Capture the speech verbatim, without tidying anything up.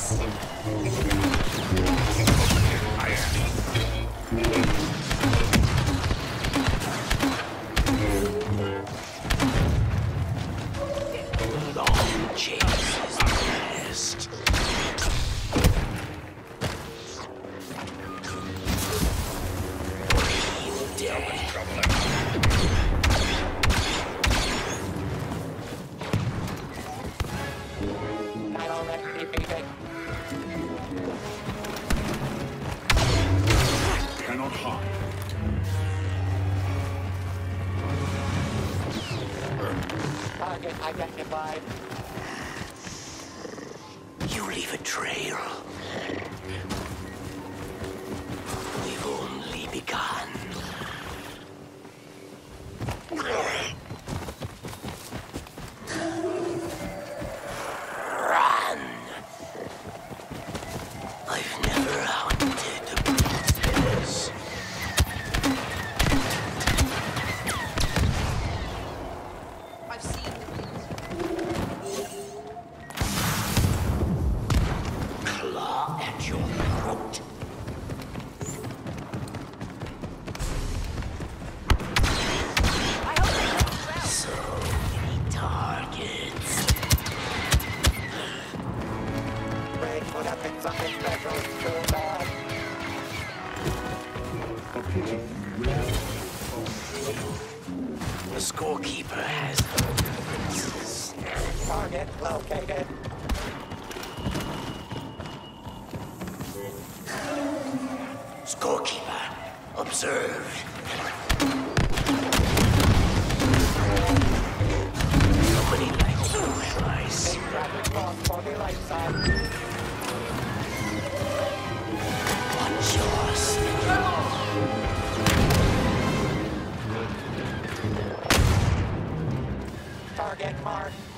Long chases past. Breathe death. I don't like to be big. Cannot hide. Target identified. You leave a trail. We've only begun. Run! I've never hunted a princess. I've seen Claw at your throat. So many targets. Ready for nothing, something special, so bad. A pity. The scorekeeper has purposes. Target located. Scorekeeper observed. Nobody likes to slice. Watch your step. Target mark.